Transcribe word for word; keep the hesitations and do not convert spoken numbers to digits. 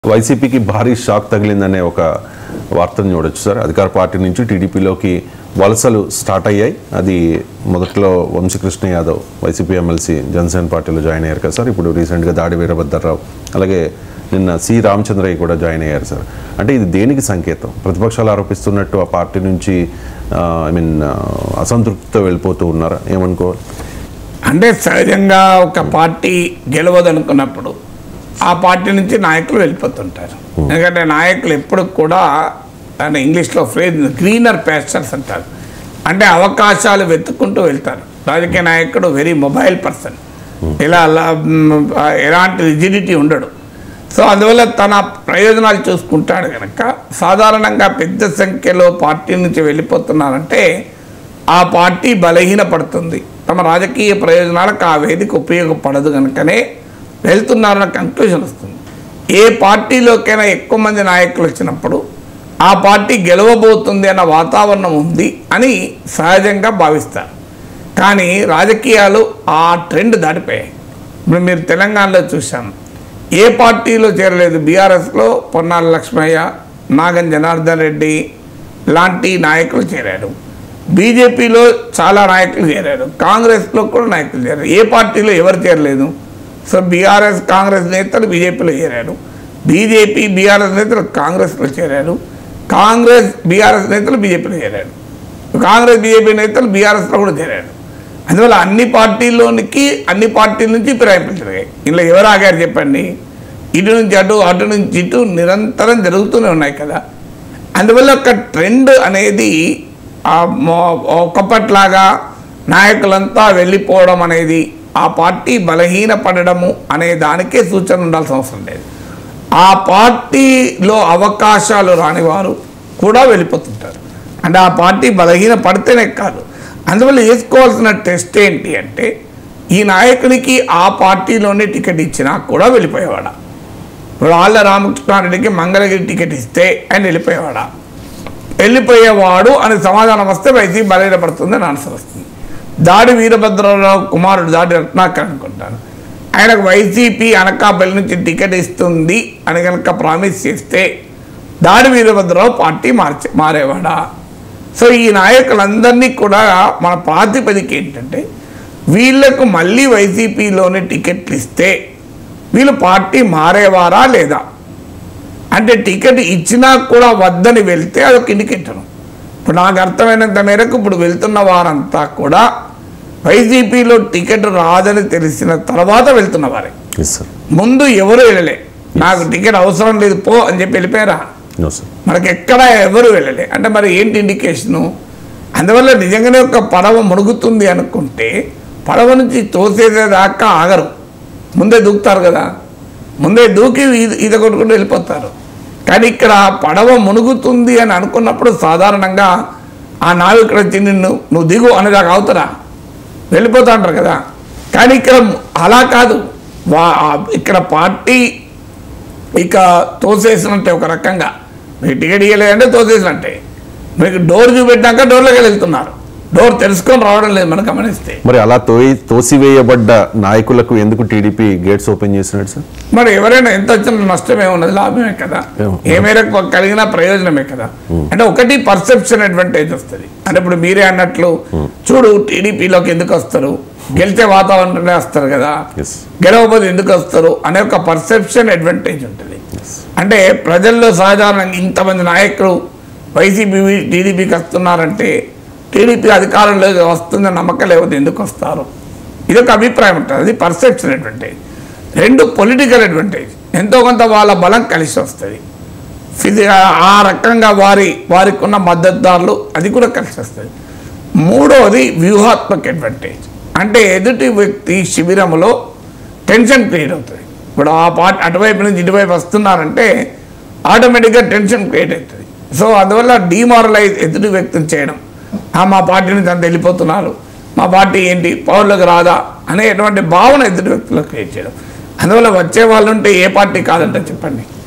వైసీపీకి భారీ షాక్ తగిలిందనే ఒక వార్తను చూడొచ్చు సార్. అధికార పార్టీ నుంచి టీడీపీలోకి వలసలు స్టార్ట్ అయ్యాయి. అది మొదట్లో వంశీకృష్ణ యాదవ్ వైసీపీ ఎమ్మెల్సీ జనసేన పార్టీలో జాయిన్ అయ్యారు కదా సార్. ఇప్పుడు రీసెంట్గా దాడి వీరభద్రరావు, అలాగే నిన్న సి రామచంద్రయ్య కూడా జాయిన్ అయ్యారు సార్. అంటే ఇది దేనికి సంకేతం? ప్రతిపక్షాలు ఆరోపిస్తున్నట్టు ఆ పార్టీ నుంచి ఐ మీన్ అసంతృప్తితో వెళ్ళిపోతూ ఉన్నారా? ఏమనుకోవాలి? అంటే సహజంగా ఒక పార్టీ గెలవదనుకున్నప్పుడు ఆ పార్టీ నుంచి నాయకులు వెళ్ళిపోతుంటారు. ఎందుకంటే నాయకులు ఎప్పుడు కూడా అంటే ఇంగ్లీష్లో ఫ్రేజ్ గ్రీనర్ ప్యాస్చర్స్ అంటారు. అంటే అవకాశాలు వెతుక్కుంటూ వెళ్తారు. రాజకీయ నాయకుడు వెరీ మొబైల్ పర్సన్, ఇలా ఎలాంటి రిజిడిటీ ఉండడు. సో అందువల్ల తన ప్రయోజనాలు చూసుకుంటాడు కనుక సాధారణంగా పెద్ద సంఖ్యలో పార్టీ నుంచి వెళ్ళిపోతున్నారంటే ఆ పార్టీ బలహీనపడుతుంది, తమ రాజకీయ ప్రయోజనాలకు ఆ వేదిక ఉపయోగపడదు కనుకనే వెళ్తున్నారన్న కంక్లూజన్ వస్తుంది. ఏ పార్టీలోకైనా ఎక్కువ మంది నాయకులు వచ్చినప్పుడు ఆ పార్టీ గెలవబోతుంది అన్న వాతావరణం ఉంది అని సహజంగా భావిస్తారు. కానీ రాజకీయాలు ఆ ట్రెండ్ దాటిపోయాయి. ఇప్పుడు మీరు తెలంగాణలో చూసాం, ఏ పార్టీలో చేరలేదు. బీఆర్ఎస్లో పొన్నాల లక్ష్మయ్య, నాగం జనార్దన్ రెడ్డి లాంటి నాయకులు చేరారు. బీజేపీలో చాలా నాయకులు చేరారు. కాంగ్రెస్లో కూడా నాయకులు చేరారు. ఏ పార్టీలో ఎవరు చేరలేదు? సో బీఆర్ఎస్ కాంగ్రెస్ నేతలు బీజేపీలో చేరారు, బీజేపీ బీఆర్ఎస్ నేతలు కాంగ్రెస్లో చేరారు, కాంగ్రెస్ బీఆర్ఎస్ నేతలు బీజేపీలో చేరారు, కాంగ్రెస్ బీజేపీ నేతలు బీఆర్ఎస్లో కూడా చేరారు. అందువల్ల అన్ని పార్టీల్లోనికి అన్ని పార్టీల నుంచి ఫిరాయింపులు జరిగాయి. ఇలా ఎవరు ఆగారు చెప్పండి? ఇటు నుంచి అటు, అటు నుంచి ఇటు నిరంతరం జరుగుతూనే ఉన్నాయి కదా. అందువల్ల ఒక ట్రెండ్ అనేది ఒకప్పట్లాగా నాయకులంతా వెళ్ళిపోవడం అనేది ఆ పార్టీ బలహీనపడము అనే దానికే సూచన ఉండాల్సిన అవసరం లేదు. ఆ పార్టీలో అవకాశాలు రానివారు కూడా వెళ్ళిపోతుంటారు. అంటే ఆ పార్టీ బలహీన పడితేనే కాదు. అందువల్ల వేసుకోవాల్సిన టెస్ట్ ఏంటి అంటే, ఈ నాయకునికి ఆ పార్టీలోనే టికెట్ ఇచ్చినా కూడా వెళ్ళిపోయేవాడా? ఇప్పుడు ఆళ్ళ రామకృష్ణారెడ్డికి మంగళగిరి టికెట్ ఇస్తే ఆయన వెళ్ళిపోయేవాడా? వెళ్ళిపోయేవాడు అని సమాధానం వస్తే వైసీపీ బలహీనపడుతుందని ఆన్సర్ వస్తుంది. దాడి వీరభద్రరావు కుమారుడు దాడి రత్నాకర్ అనుకుంటాను, ఆయనకు వైసీపీ అనకాపల్లి నుంచి టికెట్ ఇస్తుంది అని కనుక ప్రామిస్ చేస్తే దాడి వీరభద్రరావు పార్టీ మార్చే మారేవాడా? సో ఈ నాయకులందరినీ కూడా మన ప్రాతిపదిక ఏంటంటే, వీళ్లకు మళ్ళీ వైసీపీలోనే టికెట్లు ఇస్తే వీళ్ళు పార్టీ మారేవారా లేదా? అంటే టికెట్ ఇచ్చినా కూడా వద్దని వెళ్తే అదొక ఇండికేటర్. ఇప్పుడు నాకు అర్థమైనంత మేరకు ఇప్పుడు వెళ్తున్న వారంతా కూడా వైసీపీలో టికెట్ రాదని తెలిసిన తర్వాత వెళ్తున్న వారే. ముందు ఎవరు వెళ్ళలే, నాకు టికెట్ అవసరం లేదు పో అని చెప్పి వెళ్ళిపోయారా? మనకి ఎక్కడ ఎవరు వెళ్ళలే. అంటే మరి ఏంటి ఇండికేషను? అందువల్ల నిజంగానే ఒక పడవ మునుగుతుంది అనుకుంటే పడవ నుంచి తోసేదాకా ఆగరు, ముందే దూకుతారు కదా. ముందే దూకి ఈత కొట్టుకుంటూ వెళ్ళిపోతారు. కానీ ఇక్కడ పడవ మునుగుతుంది అని అనుకున్నప్పుడు సాధారణంగా ఆ నావికుడు వచ్చి నిన్ను నువ్వు దిగు అనేదాకా అవుతారా? వెళ్ళిపోతా అంటారు కదా. కానీ ఇక్కడ అలా కాదు. వా ఇక్కడ పార్టీ ఇక తోసేసినట్టే ఒక రకంగా. మీకు టికెట్ ఇవ్వలేదంటే తోసేసినట్టే. మీకు డోర్ చూపెట్టాక డోర్లోకి వెళ్తున్నారు. డోర్ తెలుసుకొని రావడం లేదు మనం గమనిస్తే. మరి అలా తోయి తోసివేయబడ్డ నాయకులకు ఎందుకు టీడీపీ గేట్స్ ఓపెన్ చేసినట్టు సార్? మరి ఎవరైనా ఎంత వచ్చినా నష్టమే ఉన్నది, లాభమే కదా. ఏ మేరకు కలిగిన ప్రయోజనమే కదా. అంటే ఒకటి పర్సెప్షన్ అడ్వాంటేజ్ వస్తుంది. అంటే ఇప్పుడు మీరే అన్నట్లు చూడు టీడీపీలోకి ఎందుకు వస్తారు, గెలిచే వాతావరణంలో వస్తారు కదా, గెలవబోదు ఎందుకు వస్తారు అనే ఒక పర్సెప్షన్ అడ్వాంటేజ్ ఉంటుంది. అంటే ప్రజల్లో సాధారణంగా ఇంతమంది నాయకులు వైసీపీ టీడీపీకి వస్తున్నారంటే టీడీపీ అధికారంలోకి వస్తుందని నమ్మకం లేకపోతే ఎందుకు వస్తారు? ఇదొక అభిప్రాయం ఉంటుంది. అది పర్సెప్షన్ అడ్వాంటేజ్. రెండు పొలిటికల్ అడ్వాంటేజ్, ఎంతో కొంత వాళ్ళ బలం కలిసి వస్తుంది. ఫిజి ఆ రకంగా వారి వారికి ఉన్న మద్దతుదారులు అది కూడా కలిసి వస్తుంది. మూడవది వ్యూహాత్మక అడ్వాంటేజ్. అంటే ఎదుటి వ్యక్తి శిబిరంలో టెన్షన్ క్రియేట్ అవుతుంది. ఇప్పుడు ఆ పార్టీ అటువైపు నుంచి ఇటువైపు వస్తున్నారంటే ఆటోమేటిక్గా టెన్షన్ క్రియేట్ అవుతుంది. సో అందువల్ల డిమారలైజ్ ఎదుటి వ్యక్తిని చేయడం, మా పార్టీ నుంచి అంత వెళ్ళిపోతున్నారు, మా పార్టీ ఏంటి పవర్లోకి రాదా అనేటువంటి భావన ఎదుటి వ్యక్తులకు క్రియేట్ చేయడం. అందువల్ల వచ్చే వాళ్ళు ఉంటే ఏ పార్టీ కాదంటే చెప్పండి.